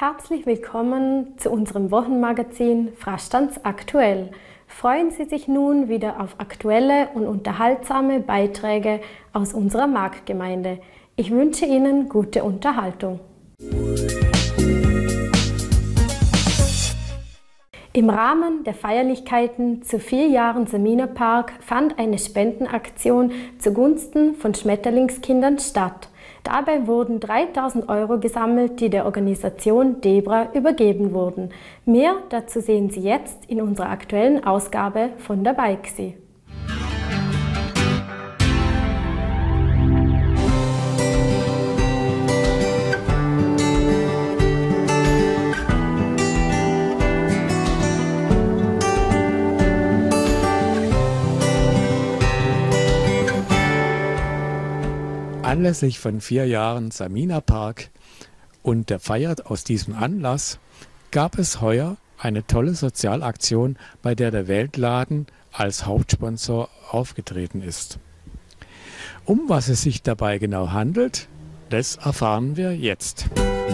Herzlich willkommen zu unserem Wochenmagazin Frastanz aktuell. Freuen Sie sich nun wieder auf aktuelle und unterhaltsame Beiträge aus unserer Marktgemeinde. Ich wünsche Ihnen gute Unterhaltung. Im Rahmen der Feierlichkeiten zu 4 Jahren Seminerpark fand eine Spendenaktion zugunsten von Schmetterlingskindern statt. Dabei wurden 3.000 € gesammelt, die der Organisation DEBRA übergeben wurden. Mehr dazu sehen Sie jetzt in unserer aktuellen Ausgabe von der BeiXi. Anlässlich von 4 Jahren Seminerpark und der Feier aus diesem Anlass gab es heuer eine tolle Sozialaktion, bei der der Weltladen als Hauptsponsor aufgetreten ist. Um was es sich dabei genau handelt, das erfahren wir jetzt.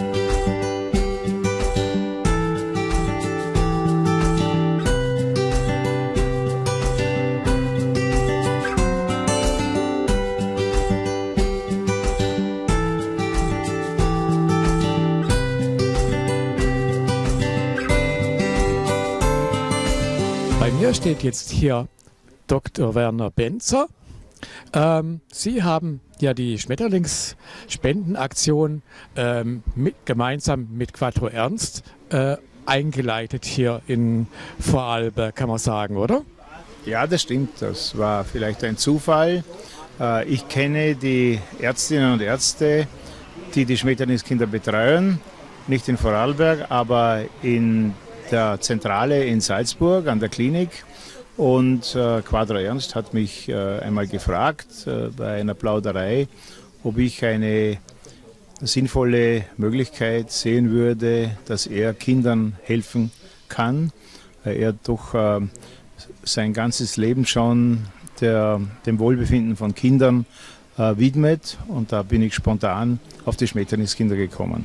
Bei mir steht jetzt hier Dr. Werner Benzer. Sie haben ja die Schmetterlingsspendenaktion gemeinsam mit Quattro Ernst eingeleitet hier in Vorarlberg, kann man sagen, oder? Ja, das stimmt. Das war vielleicht ein Zufall. Ich kenne die Ärztinnen und Ärzte, die die Schmetterlingskinder betreuen. Nicht in Vorarlberg, aber in der Zentrale in Salzburg an der Klinik, und Quattro Ernst hat mich einmal gefragt bei einer Plauderei, ob ich eine sinnvolle Möglichkeit sehen würde, dass er Kindern helfen kann, weil er doch sein ganzes Leben schon dem Wohlbefinden von Kindern widmet, und da bin ich spontan auf die Schmetterlingskinder gekommen.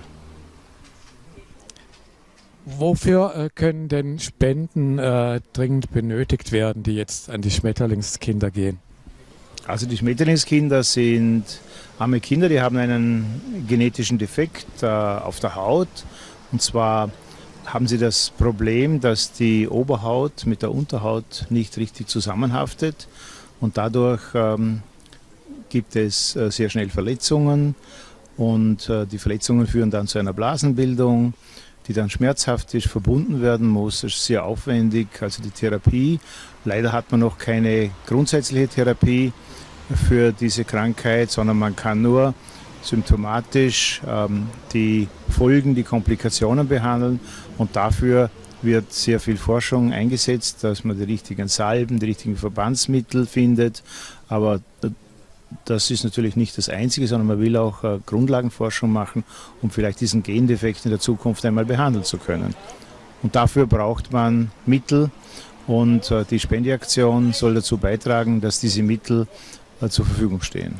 Wofür können denn Spenden dringend benötigt werden, die jetzt an die Schmetterlingskinder gehen? Also die Schmetterlingskinder sind arme Kinder, die haben einen genetischen Defekt auf der Haut. Und zwar haben sie das Problem, dass die Oberhaut mit der Unterhaut nicht richtig zusammenhaftet. Und dadurch gibt es sehr schnell Verletzungen. Und die Verletzungen führen dann zu einer Blasenbildung, die dann schmerzhaft ist, verbunden werden muss. Das ist sehr aufwendig, also die Therapie. Leider hat man noch keine grundsätzliche Therapie für diese Krankheit, sondern man kann nur symptomatisch die Folgen, die Komplikationen behandeln. Und dafür wird sehr viel Forschung eingesetzt, dass man die richtigen Salben, die richtigen Verbandsmittel findet. Aber das ist natürlich nicht das Einzige, sondern man will auch Grundlagenforschung machen, um vielleicht diesen Gendefekt in der Zukunft einmal behandeln zu können. Und dafür braucht man Mittel, und die Spendeaktion soll dazu beitragen, dass diese Mittel zur Verfügung stehen.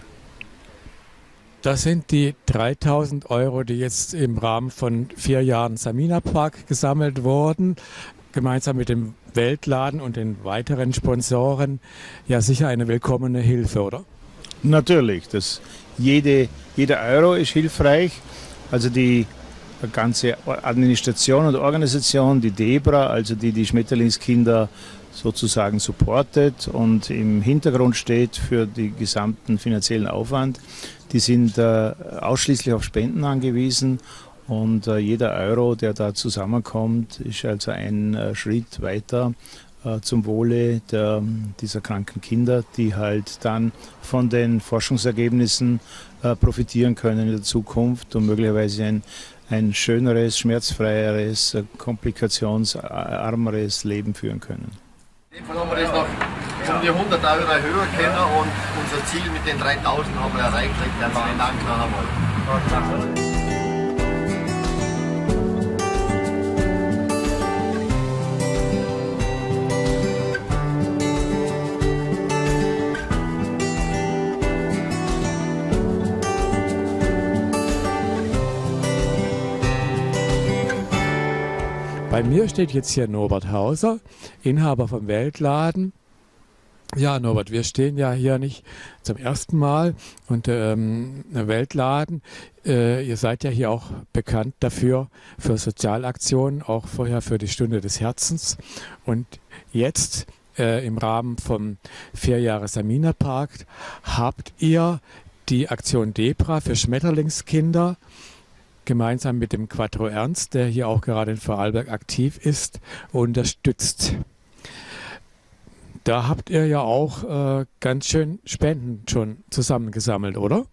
Das sind die 3.000 €, die jetzt im Rahmen von 4 Jahren Seminerpark gesammelt wurden, gemeinsam mit dem Weltladen und den weiteren Sponsoren. Ja, sicher eine willkommene Hilfe, oder? Natürlich, jeder Euro ist hilfreich. Also die ganze Administration und Organisation, die DEBRA, also die Schmetterlingskinder sozusagen supportet und im Hintergrund steht für den gesamten finanziellen Aufwand, die sind ausschließlich auf Spenden angewiesen. Und jeder Euro, der da zusammenkommt, ist also ein Schritt weiter zum Wohle dieser kranken Kinder, die halt dann von den Forschungsergebnissen profitieren können in der Zukunft und möglicherweise ein schöneres, schmerzfreieres, komplikationsarmeres Leben führen können. In dem Fall haben wir das noch um die 100 € höher können, und unser Ziel mit den 3.000 haben wir erreicht. Herzlichen Dank noch einmal. Bei mir steht jetzt hier Norbert Hauser, Inhaber vom Weltladen. Ja, Norbert, wir stehen ja hier nicht zum ersten Mal und Weltladen. Ihr seid ja hier auch bekannt dafür, für Sozialaktionen, auch vorher für die Stunde des Herzens. Und jetzt im Rahmen vom 4 Jahre Samina Park habt ihr die Aktion DEBRA für Schmetterlingskinder gemeinsam mit dem Quattro Ernst, der hier auch gerade in Vorarlberg aktiv ist, unterstützt. Da habt ihr ja auch ganz schön Spenden schon zusammengesammelt, oder?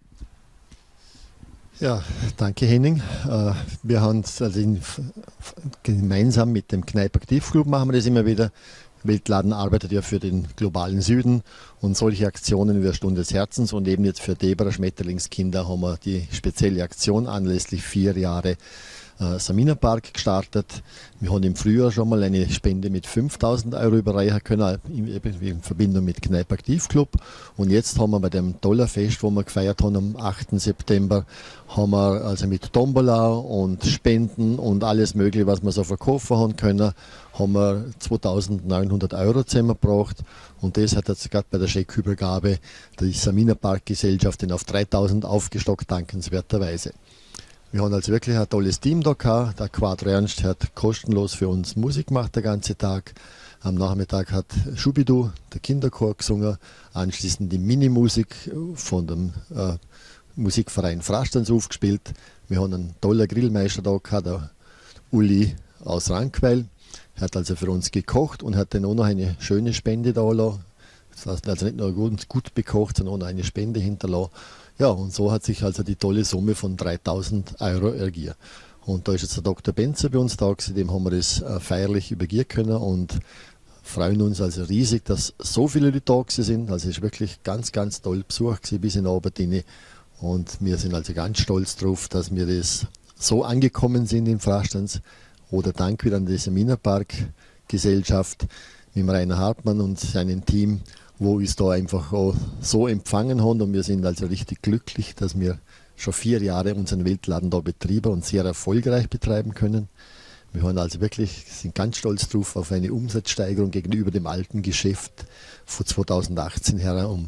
Ja, danke Henning. Wir haben also gemeinsam mit dem Kneipp Aktivclub machen wir das immer wieder. Weltladen arbeitet ja für den globalen Süden und solche Aktionen wie der Stunde des Herzens und eben jetzt für DEBRA Schmetterlingskinder haben wir die spezielle Aktion anlässlich 4 Jahre Samina Park gestartet. Wir haben im Frühjahr schon mal eine Spende mit 5.000 € überreichen können, in Verbindung mit Kneipp Aktivclub. Und jetzt haben wir bei dem Dollarfest, wo wir gefeiert haben am 8. September, haben wir also mit Tombola und Spenden und alles Mögliche, was wir so verkaufen haben können, haben wir 2.900 € zusammengebracht. Und das hat jetzt gerade bei der Scheckübergabe die Samina Park Gesellschaft auf 3.000 aufgestockt, dankenswerterweise. Wir haben also wirklich ein tolles Team da gehabt. Der Quattro Ernst hat kostenlos für uns Musik gemacht den ganzen Tag. Am Nachmittag hat Schubidu, der Kinderchor, gesungen. Anschließend die Minimusik von dem Musikverein Frastanz aufgespielt. Wir haben einen tollen Grillmeister da gehabt, der Uli aus Rankwell. Er hat also für uns gekocht und hat dann auch noch eine schöne Spende da gelassen. Das heißt also nicht nur gut bekocht, sondern auch noch eine Spende hinterlassen. Ja, und so hat sich also die tolle Summe von 3.000 € ergeben. Und da ist jetzt der Dr. Benzer bei uns da gewesen, dem haben wir das feierlich übergeben können und freuen uns also riesig, dass so viele Leute da gewesen sind. Also es ist wirklich ganz, ganz toll Besuch gewesen bis in Abend rein. Und wir sind also ganz stolz darauf, dass wir das so angekommen sind in Frastanz. Oder Dank wieder an die Samina Park Gesellschaft mit Rainer Hartmann und seinem Team, wo uns da einfach auch so empfangen haben. Und wir sind also richtig glücklich, dass wir schon 4 Jahre unseren Weltladen da betrieben und sehr erfolgreich betreiben können. Wir haben also wirklich, sind ganz stolz drauf auf eine Umsatzsteigerung gegenüber dem alten Geschäft von 2018 her um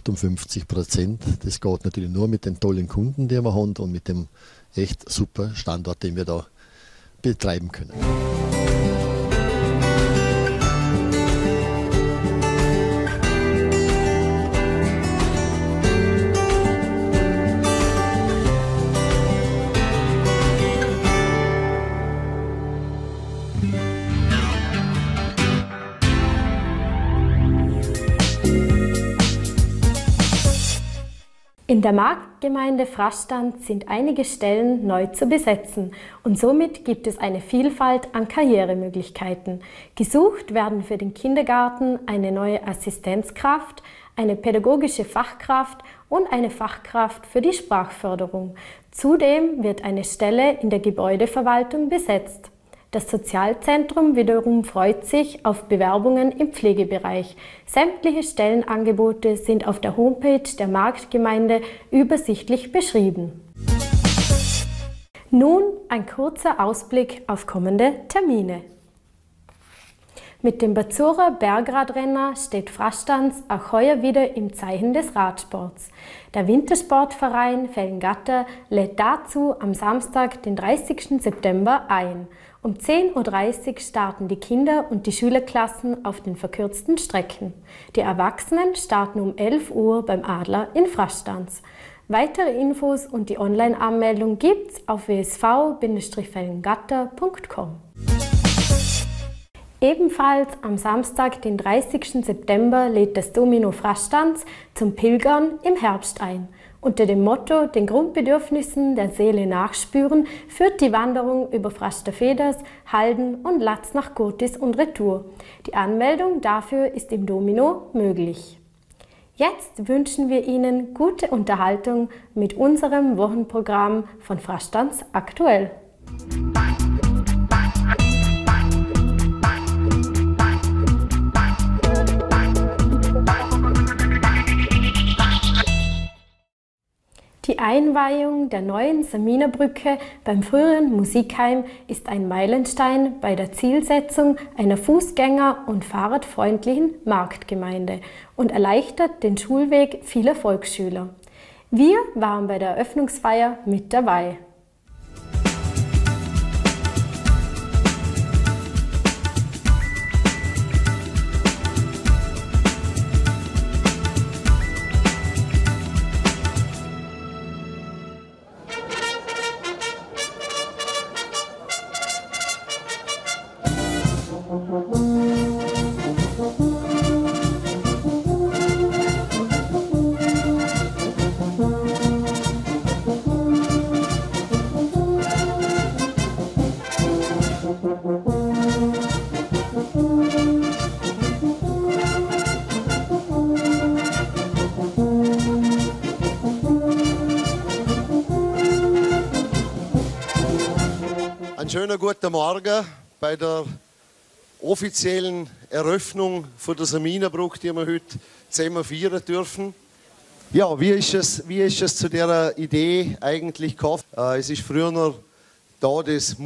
58%. Das geht natürlich nur mit den tollen Kunden, die wir haben und mit dem echt super Standort, den wir da betreiben können. In der Marktgemeinde Frastanz sind einige Stellen neu zu besetzen und somit gibt es eine Vielfalt an Karrieremöglichkeiten. Gesucht werden für den Kindergarten eine neue Assistenzkraft, eine pädagogische Fachkraft und eine Fachkraft für die Sprachförderung. Zudem wird eine Stelle in der Gebäudeverwaltung besetzt. Das Sozialzentrum wiederum freut sich auf Bewerbungen im Pflegebereich. Sämtliche Stellenangebote sind auf der Homepage der Marktgemeinde übersichtlich beschrieben. Nun ein kurzer Ausblick auf kommende Termine. Mit dem Bazurer Bergradrenner steht Frastanz auch heuer wieder im Zeichen des Radsports. Der Wintersportverein Felgengatter lädt dazu am Samstag, den 30. September ein. Um 10.30 Uhr starten die Kinder- und die Schülerklassen auf den verkürzten Strecken. Die Erwachsenen starten um 11 Uhr beim Adler in Frastanz. Weitere Infos und die Online-Anmeldung gibt's auf wsv-felgengatter.com. Ebenfalls am Samstag, den 30. September, lädt das Domino Frastanz zum Pilgern im Herbst ein. Unter dem Motto „Den Grundbedürfnissen der Seele nachspüren“ führt die Wanderung über Frasterfeders, Halden und Latz nach Gurtis und Retour. Die Anmeldung dafür ist im Domino möglich. Jetzt wünschen wir Ihnen gute Unterhaltung mit unserem Wochenprogramm von Frastanz aktuell. Die Einweihung der neuen Saminerbrücke beim früheren Musikheim ist ein Meilenstein bei der Zielsetzung einer fußgänger- und fahrradfreundlichen Marktgemeinde und erleichtert den Schulweg vieler Volksschüler. Wir waren bei der Eröffnungsfeier mit dabei. Einen schönen guten Morgen bei der offiziellen Eröffnung von der Saminerbrücke, die wir heute zusammen feiern dürfen. Ja, wie ist es zu dieser Idee eigentlich gekommen? Es ist früher da das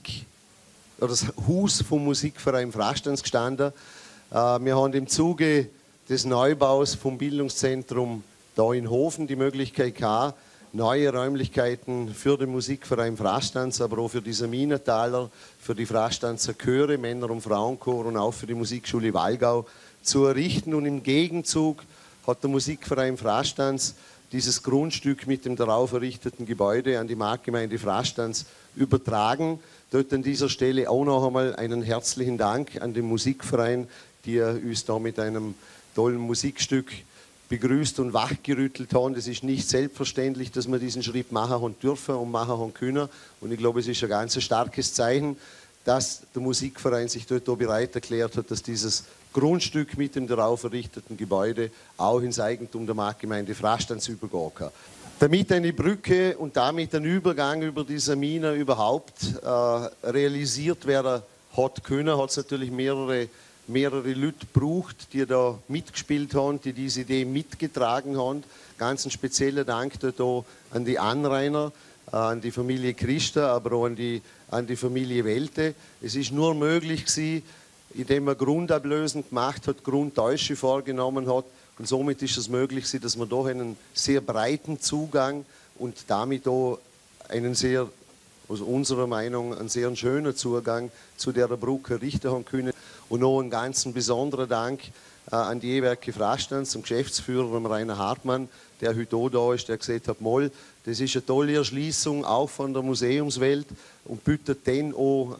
Haus vom Musikverein Frastanz gestanden. Wir haben im Zuge des Neubaus vom Bildungszentrum da in Hofen die Möglichkeit gehabt, neue Räumlichkeiten für den Musikverein Frastanz, aber auch für die Saminetaler, für die Frastanzer Chöre, Männer- und Frauenchor und auch für die Musikschule Wallgau zu errichten. Und im Gegenzug hat der Musikverein Frastanz dieses Grundstück mit dem darauf errichteten Gebäude an die Marktgemeinde Frastanz übertragen. Dort an dieser Stelle auch noch einmal einen herzlichen Dank an den Musikverein, die uns da mit einem tollen Musikstück begrüßt und wachgerüttelt haben. Das ist nicht selbstverständlich, dass wir diesen Schritt machen haben dürfen und machen haben können. Und ich glaube, es ist ein ganz starkes Zeichen, dass der Musikverein sich dort auch bereit erklärt hat, dass dieses Grundstück mit dem darauf errichteten Gebäude auch ins Eigentum der Marktgemeinde Frastanz übergehen kann. Damit eine Brücke und damit ein Übergang über die Samina überhaupt realisiert werden hat können, hat es natürlich mehrere Leute gebraucht, die da mitgespielt haben, die diese Idee mitgetragen haben. Ganz ein spezieller Dank dort auch an die Anrainer, an die Familie Christa, aber auch an die Familie Welte. Es ist nur möglich gewesen, indem man Grundablösen gemacht hat, Grundtäusche vorgenommen hat. Und somit ist es möglich gewesen, dass man doch einen sehr breiten Zugang und damit auch einen sehr, aus unserer Meinung, einen sehr schönen Zugang zu der Brücke richten haben können. Und noch einen ganz besonderen Dank an die E-Werke Frastanz, zum Geschäftsführer Rainer Hartmann, der heute auch da ist, der gesagt hat, Moll, das ist eine tolle Erschließung, auch von der Museumswelt und bietet dann auch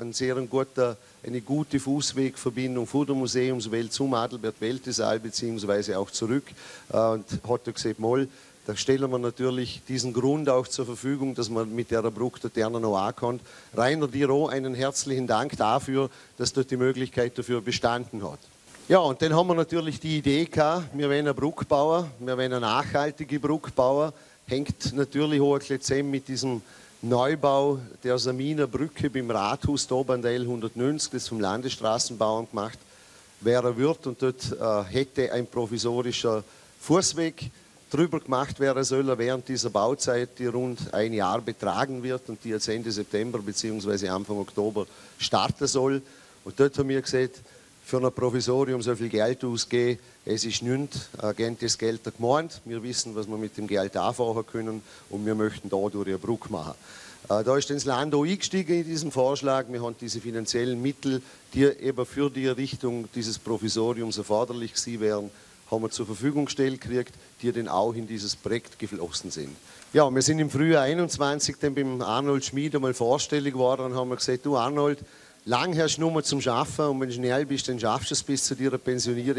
eine gute Fußwegverbindung von der Museumswelt zum Adalbert-Welti-Saal beziehungsweise auch zurück. Und hat er gesagt, Moll, da stellen wir natürlich diesen Grund auch zur Verfügung, dass man mit der Brücke dort gerne noch ankommt. Rainer, dir auch einen herzlichen Dank dafür, dass dort die Möglichkeit dafür bestanden hat. Ja, und dann haben wir natürlich die Idee gehabt, wir wollen eine Brücke bauen, wir wollen eine nachhaltige Brücke bauen. Hängt natürlich auch ein bisschen zusammen mit diesem Neubau der Saminer Brücke beim Rathaus da an der L190, das vom Landesstraßenbauamt gemacht werden wird. Und dort hätte ein provisorischer Fußweg drüber gemacht werden sollen während dieser Bauzeit, die rund ein Jahr betragen wird und die jetzt Ende September bzw. Anfang Oktober starten soll. Und dort haben wir gesagt, für ein Provisorium so viel Geld ausgeben, es ist nichts gegen das Geld der Gemeinde. Wir wissen, was wir mit dem Geld anfangen können und wir möchten da durch eine Brücke machen. Da ist das Land auch eingestiegen in diesen Vorschlag. Wir haben diese finanziellen Mittel, die eben für die Errichtung dieses Provisoriums erforderlich gewesen wären, haben wir zur Verfügung gestellt gekriegt, die dann auch in dieses Projekt geflossen sind. Ja, wir sind im Frühjahr 21 dann beim Arnold Schmid einmal vorstellig geworden und haben gesagt, du Arnold, lang hast du nur zum Schaffen und wenn du schnell bist, dann schaffst du es bis zu deiner Pensionierung.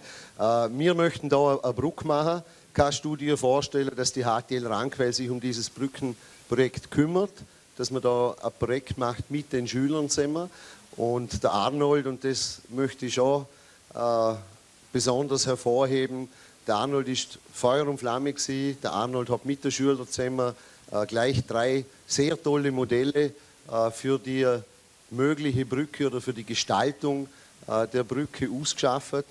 Wir möchten da eine Brücke machen. Kannst du dir vorstellen, dass die HTL Rankwell sich um dieses Brückenprojekt kümmert, dass man da ein Projekt macht mit den Schülern zusammen? Und der Arnold, und das möchte ich schon besonders hervorheben, der Arnold ist Feuer und Flamme gewesen. Der Arnold hat mit den Schülern zusammen gleich 3 sehr tolle Modelle für die mögliche Brücke oder für die Gestaltung der Brücke ausgeschafft.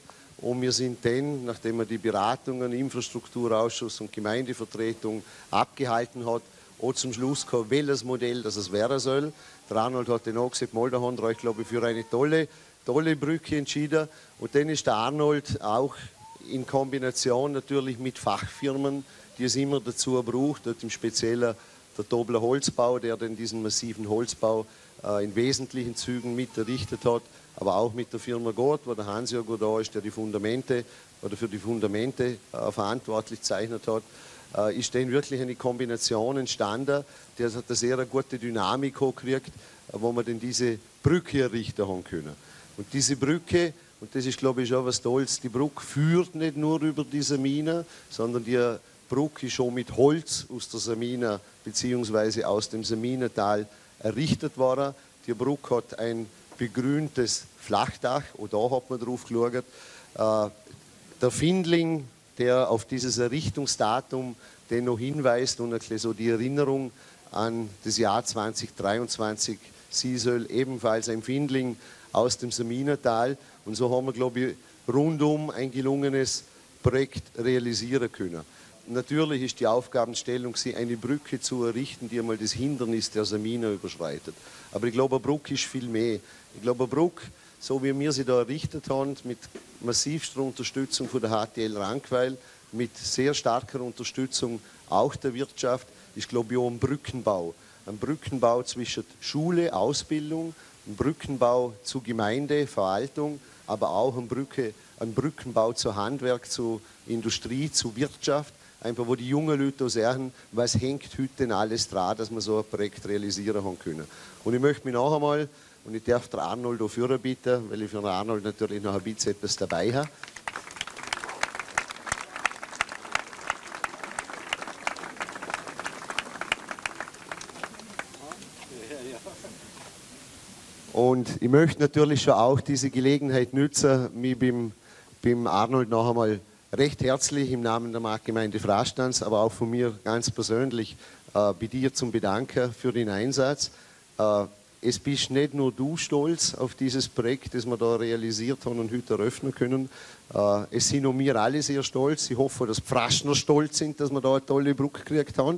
Und wir sind dann, nachdem wir die Beratungen, Infrastrukturausschuss und Gemeindevertretung abgehalten hat, auch zum Schluss gekommen, welches Modell das es werden soll. Der Arnold hat dann auch gesagt, mal, da haben wir euch, glaube ich, für eine tolle Brücke entschieden. Und dann ist der Arnold auch in Kombination natürlich mit Fachfirmen, die es immer dazu braucht, dort im Speziellen der Dobler Holzbau, der dann diesen massiven Holzbau in wesentlichen Zügen mit errichtet hat, aber auch mit der Firma Gott, wo der Hans-Jörg da ist, der die Fundamente oder für die Fundamente verantwortlich gezeichnet hat, ist dann wirklich eine Kombination entstanden, die hat eine sehr gute Dynamik gekriegt, wo wir dann diese Brücke errichten haben können. Und diese Brücke, und das ist glaube ich schon was Tolles, die Brücke führt nicht nur über die Samina, sondern die Brücke ist schon mit Holz aus der Samina bzw. aus dem Saminatal errichtet worden. Die Brücke hat ein begrüntes Flachdach, und da hat man drauf geschaut. Der Findling, der auf dieses Errichtungsdatum den noch hinweist und so die Erinnerung an das Jahr 2023, sie soll ebenfalls ein Findling aus dem Saminatal. Und so haben wir, glaube ich, rundum ein gelungenes Projekt realisieren können. Natürlich ist die Aufgabenstellung, eine Brücke zu errichten, die einmal das Hindernis der Samina überschreitet. Aber ich glaube, eine Brücke ist viel mehr. Ich glaube, eine Brücke, so wie wir sie da errichtet haben, mit massivster Unterstützung von der HTL Rankweil, mit sehr starker Unterstützung auch der Wirtschaft, ist, glaube ich, auch ein Brückenbau. Ein Brückenbau zwischen Schule, Ausbildung, ein Brückenbau zu Gemeinde, Verwaltung, aber auch ein Brückenbau zu Handwerk, zu Industrie, zu Wirtschaft. Einfach, wo die jungen Leute sagen, was hängt heute denn alles dran, dass wir so ein Projekt realisieren haben können. Und ich möchte mich noch einmal, und ich darf den Arnold auch führen bitten, weil ich für den Arnold natürlich noch ein bisschen etwas dabei habe. Und ich möchte natürlich schon auch diese Gelegenheit nutzen, mich beim Arnold noch einmal recht herzlich im Namen der Marktgemeinde Frastanz, aber auch von mir ganz persönlich bei dir zum Bedanken für den Einsatz. Es bist nicht nur du stolz auf dieses Projekt, das wir da realisiert haben und heute eröffnen können. Es sind auch wir alle sehr stolz. Ich hoffe, dass die Fraschner stolz sind, dass wir da eine tolle Brücke gekriegt haben.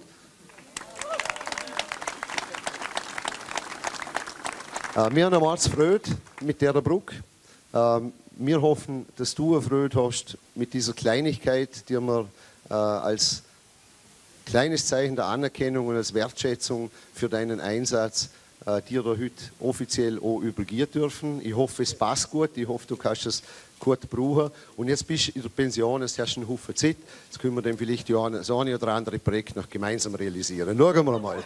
Wir haben uns Freude mit dieser Brücke. Wir hoffen, dass du eine Freude hast mit dieser Kleinigkeit, die wir als kleines Zeichen der Anerkennung und als Wertschätzung für deinen Einsatz dir da heute offiziell auch übergeben dürfen. Ich hoffe, es passt gut. Ich hoffe, du kannst es gut brauchen. Und jetzt bist du in der Pension, es hast einen Haufen Zeit. Jetzt können wir dann vielleicht das eine oder andere Projekt noch gemeinsam realisieren. Schauen wir mal.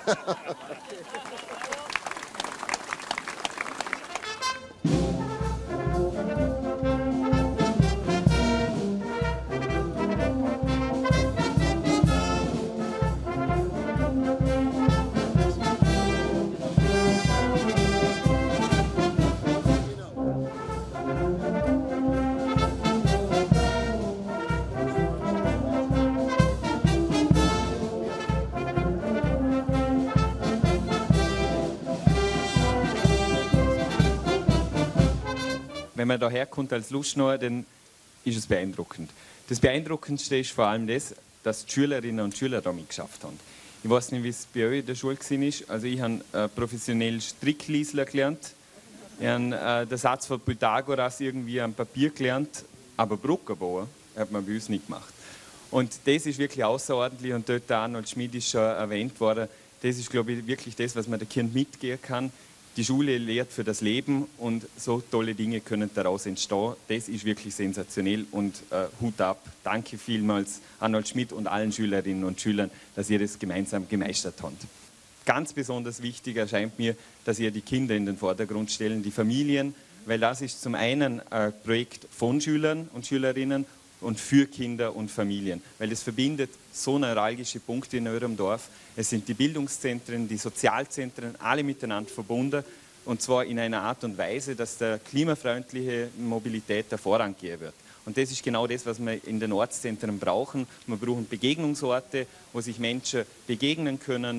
Wenn man daher kommt als Lustnauer, dann ist es beeindruckend. Das Beeindruckendste ist vor allem das, dass die Schülerinnen und Schüler da mitgeschafft haben. Ich weiß nicht, wie es bei euch in der Schule war. Also ich habe professionell Strickliesler gelernt. Ich habe den Satz von Pythagoras irgendwie am Papier gelernt, aber Brücken bauen hat man bei uns nicht gemacht. Und das ist wirklich außerordentlich, und dort der Arnold Schmid ist schon erwähnt worden. Das ist, glaube ich, wirklich das, was man den Kindern mitgeben kann. Die Schule lehrt für das Leben, und so tolle Dinge können daraus entstehen. Das ist wirklich sensationell, und Hut ab. Danke vielmals Arnold Schmid und allen Schülerinnen und Schülern, dass ihr das gemeinsam gemeistert habt. Ganz besonders wichtig erscheint mir, dass ihr die Kinder in den Vordergrund stellen, die Familien, weil das ist zum einen ein Projekt von Schülern und Schülerinnen und für Kinder und Familien, weil es verbindet so neuralgische Punkte in eurem Dorf. Es sind die Bildungszentren, die Sozialzentren, alle miteinander verbunden, und zwar in einer Art und Weise, dass der klimafreundliche Mobilität der Vorrang geben wird. Und das ist genau das, was wir in den Ortszentren brauchen. Wir brauchen Begegnungsorte, wo sich Menschen begegnen können,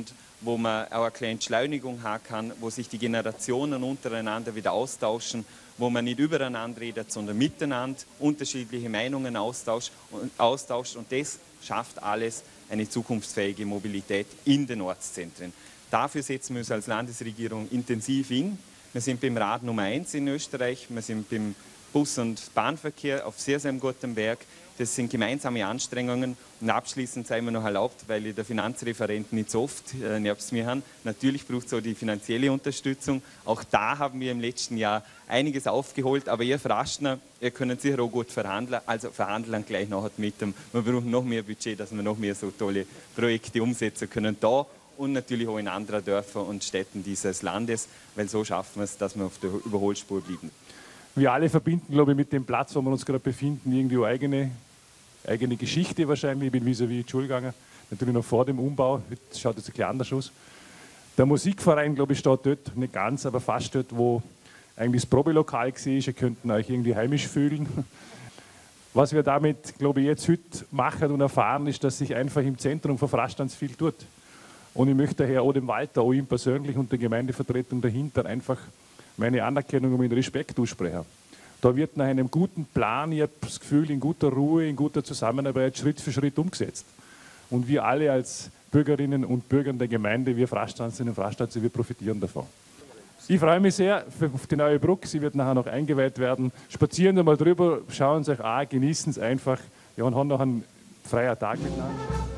wo man auch eine kleine Entschleunigung haben kann, wo sich die Generationen untereinander wieder austauschen, wo man nicht übereinander redet, sondern miteinander unterschiedliche Meinungen austauscht. Und das schafft alles eine zukunftsfähige Mobilität in den Ortszentren. Dafür setzen wir uns als Landesregierung intensiv in. Wir sind beim Rad Nummer 1 in Österreich, wir sind beim Bus- und Bahnverkehr auf sehr, sehr gutem Weg. Das sind gemeinsame Anstrengungen. Und abschließend sei mir noch erlaubt, weil ich der Finanzreferent nicht so oft nebst mir habe. Natürlich braucht es auch die finanzielle Unterstützung. Auch da haben wir im letzten Jahr einiges aufgeholt. Aber ihr Fraschner, ihr könnt sicher auch gut verhandeln. Also verhandeln gleich nachher mit dem. Wir brauchen noch mehr Budget, dass wir noch mehr so tolle Projekte umsetzen können. Da und natürlich auch in anderen Dörfern und Städten dieses Landes. Weil so schaffen wir es, dass wir auf der Überholspur bleiben. Wir alle verbinden, glaube ich, mit dem Platz, wo wir uns gerade befinden, irgendwie eine eigene Geschichte wahrscheinlich. Ich bin vis-à-vis in die Schule gegangen, natürlich noch vor dem Umbau. Jetzt schaut es ein bisschen anders aus. Der Musikverein, glaube ich, steht dort, nicht ganz, aber fast dort, wo eigentlich das Probelokal war. Ihr könnt euch irgendwie heimisch fühlen. Was wir damit, glaube ich, jetzt heute machen und erfahren, ist, dass sich einfach im Zentrum von Frastanz viel tut. Und ich möchte daher auch dem Walter, auch ihm persönlich und der Gemeindevertretung dahinter einfach meine Anerkennung und meinen Respekt aussprechen. Da wird nach einem guten Plan, ich habe das Gefühl, in guter Ruhe, in guter Zusammenarbeit Schritt für Schritt umgesetzt. Und wir alle als Bürgerinnen und Bürger der Gemeinde, wir Frastanzerinnen und Frastanzer, wir profitieren davon. Ich freue mich sehr auf die neue Brücke, sie wird nachher noch eingeweiht werden. Spazieren Sie mal drüber, schauen Sie euch an, genießen es einfach ja, und haben noch einen freien Tag miteinander.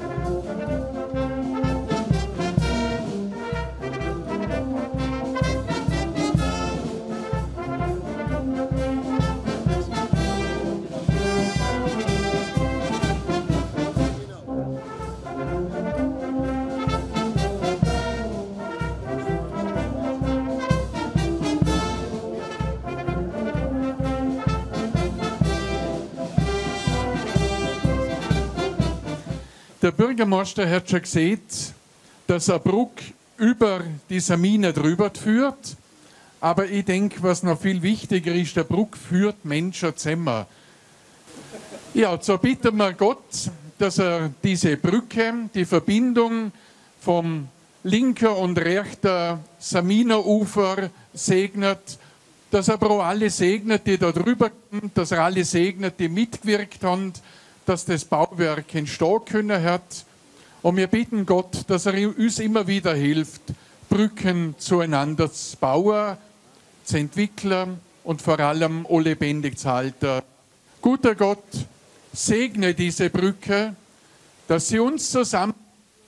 Der Bürgermeister hat schon gesehen, dass eine Brücke über die Samina drüber führt. Aber ich denke, was noch viel wichtiger ist, der Brücke führt Menschen zusammen. Ja, so bitten wir Gott, dass er diese Brücke, die Verbindung vom linken und rechten Samina-Ufer segnet, dass er aber auch alle segnet, die da drüber kommen, dass er alle segnet, die mitgewirkt haben, dass das Bauwerk entstehen können hat. Und wir bitten Gott, dass er uns immer wieder hilft, Brücken zueinander zu bauen, zu entwickeln und vor allem auch lebendig zu halten. Guter Gott, segne diese Brücke, dass sie uns zusammen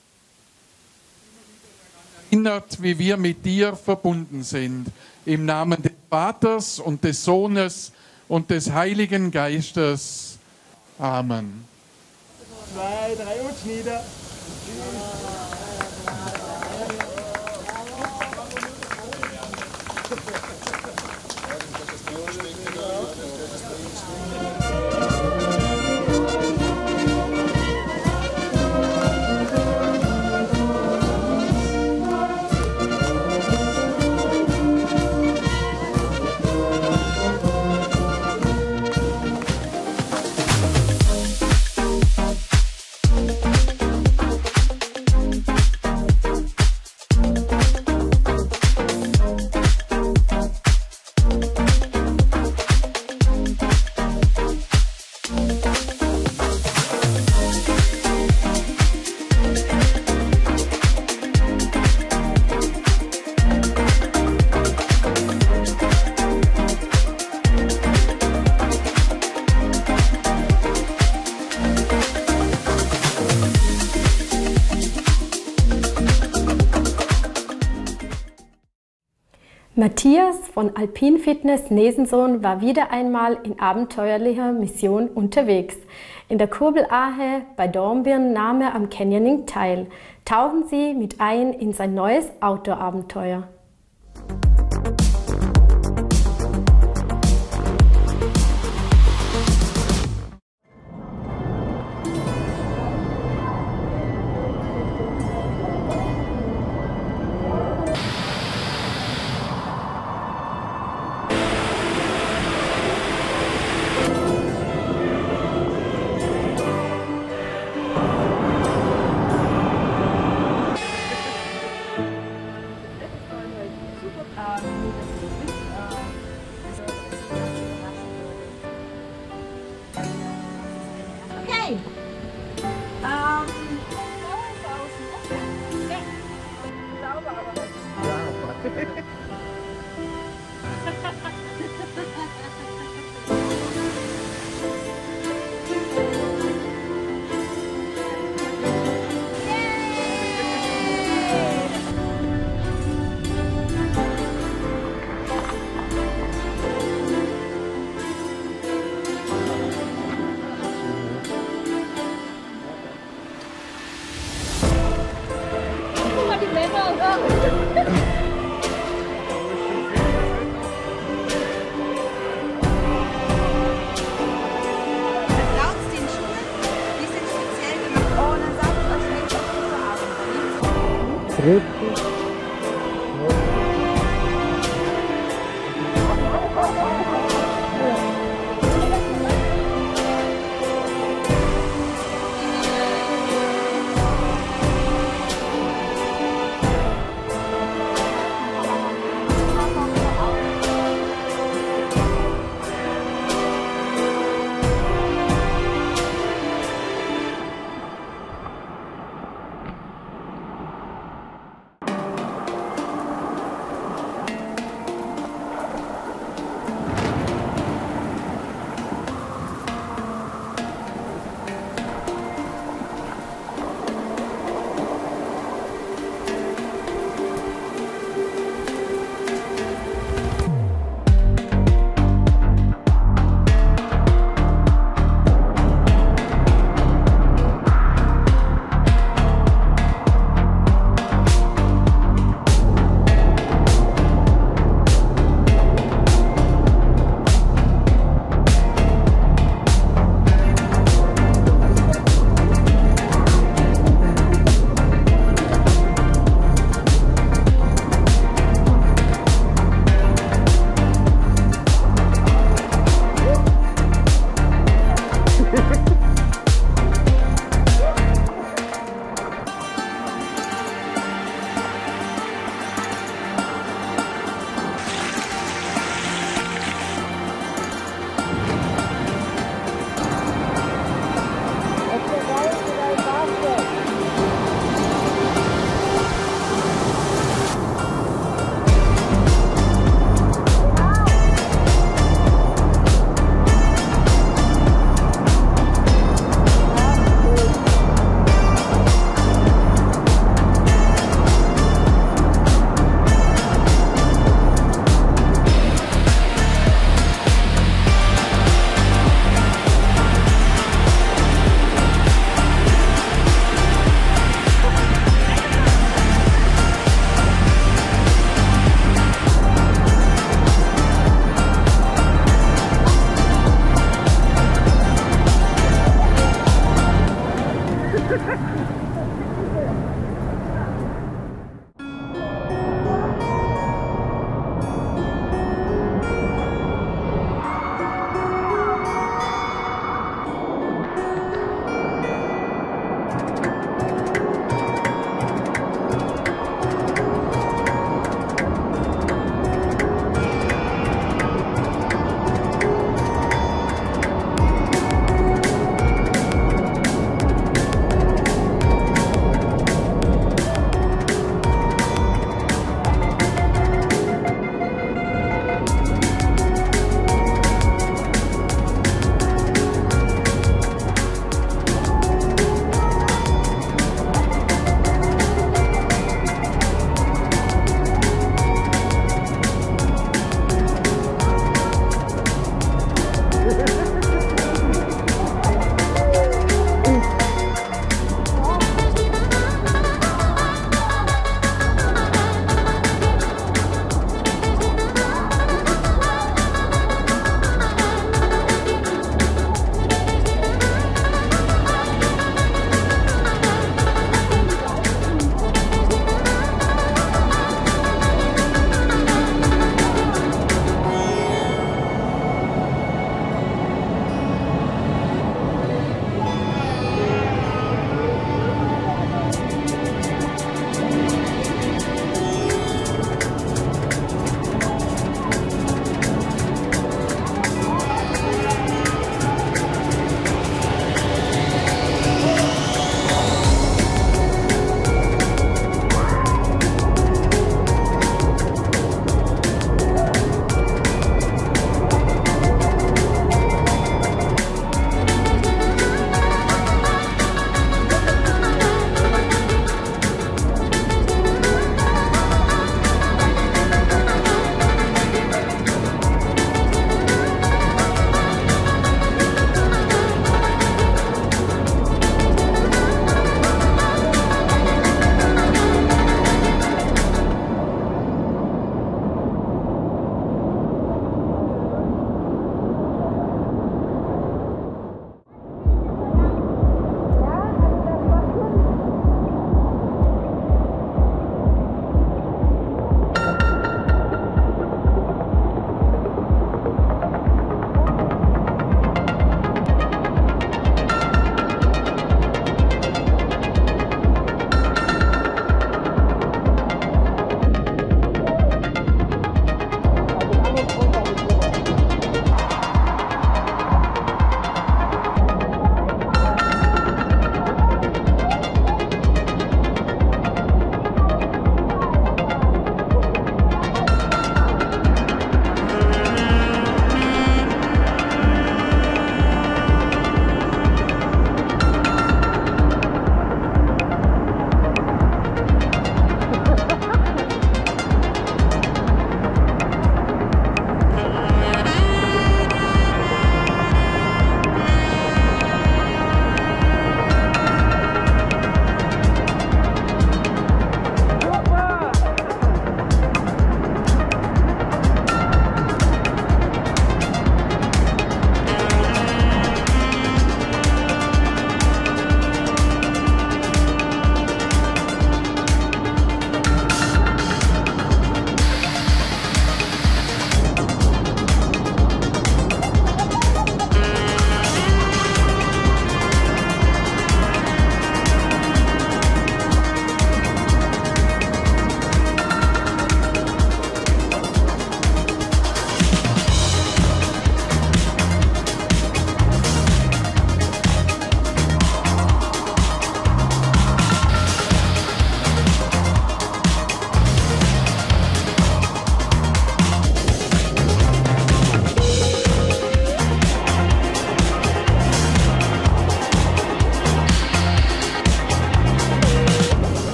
erinnert, wie wir mit dir verbunden sind. Im Namen des Vaters und des Sohnes und des Heiligen Geistes. Amen. 2, 3 und nieder. Matthias von Alpin Fitness Nesensohn war wieder einmal in abenteuerlicher Mission unterwegs. In der Kurbel Ahe bei Dornbirn nahm er am Canyoning teil. Tauchen Sie mit ein in sein neues Outdoor-Abenteuer. Richtig.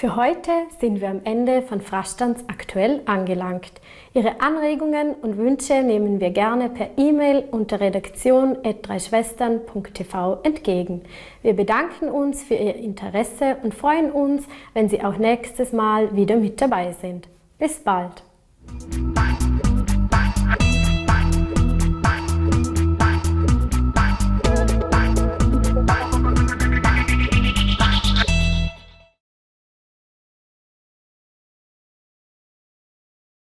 Für heute sind wir am Ende von Frastanz aktuell angelangt. Ihre Anregungen und Wünsche nehmen wir gerne per E-Mail unter redaktion@dreischwestern.tv entgegen. Wir bedanken uns für Ihr Interesse und freuen uns, wenn Sie auch nächstes Mal wieder mit dabei sind. Bis bald!